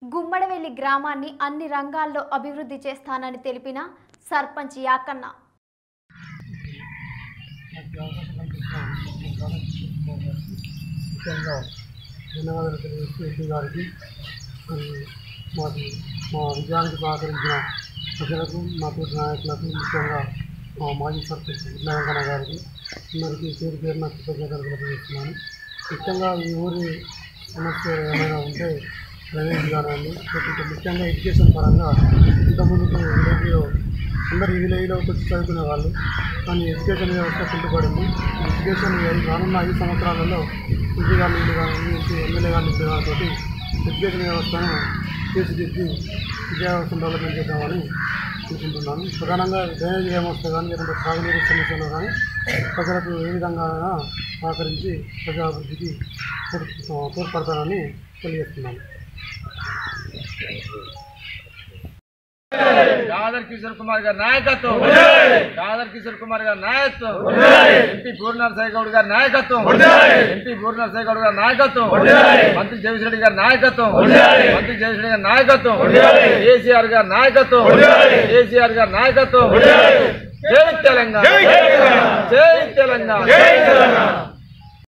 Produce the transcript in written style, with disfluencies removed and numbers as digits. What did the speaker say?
గుమ్మడవెల్లి గ్రామాన్ని అన్ని రంగాల్లో అభివృద్ధి చేస్తానని తెలిపిన సర్పంచ్ యాకన్న మా విజయానికి సహకరించిన ప్రజలకు మా తోటి నాయకులకు ముఖ్యంగా మా మాజీ సర్పంచ్ వెంకన్న గారికి అందరికీ పేరు పేరున కృతజ్ఞతలు తెలియజేస్తున్నాను. ముఖ్యంగా ఈ ఊరి సమస్య ఏమైనా ఉంటే డ్రైనేజ్ కానివ్వండి, లేకపోతే ముఖ్యంగా ఎడ్యుకేషన్ పరంగా ఇంతకుముందు విలేజ్లో అందరు ఈ విలేజ్లో వచ్చి చదువుకునే వాళ్ళు, కానీ ఎడ్యుకేషన్ వ్యవస్థ కుంటుపడింది. ఎడ్యుకేషన్ రానున్న 5 సంవత్సరాలలో ఎంపీ గారు నీళ్ళు కానీ ఎమ్మెల్యే గారు నీళ్ళు గారితో ఎడ్యుకేషన్ వ్యవస్థను తీర్చిదిద్ది విద్యా వ్యవస్థను డెవలప్మెంట్ చేద్దామని అనుకుంటున్నాను. ప్రధానంగా డ్రైనేజ్ వ్యవస్థ కానీ లేకుంటే త్రాగునీరు సమస్యలు కానీ ప్రజలకు ఏ విధంగా సహకరించి ప్రజాభివృద్ధికి తోడ్పడతానని తెలియజేస్తున్నాను. యాదర్ కిషోర్ కుమార్ గారి నాయకత్వం, యాదర్ కిషోర్ కుమార్ గారి నాయకత్వం, ఎంపీ బూర్నరసాయి గౌడ్ గారి నాయకత్వం, ఎంపీ బూర్నరసాయి గౌడ్ గారి నాయకత్వం, మంత్రి జగదీశ్వరెడ్డి గారి నాయకత్వం, మంత్రి జగదీశ్వరెడ్డి గారి నాయకత్వం, కేసీఆర్ గారి నాయకత్వం, కేసీఆర్ గారి నాయకత్వం. జై తెలంగాణ, జై తెలంగాణ.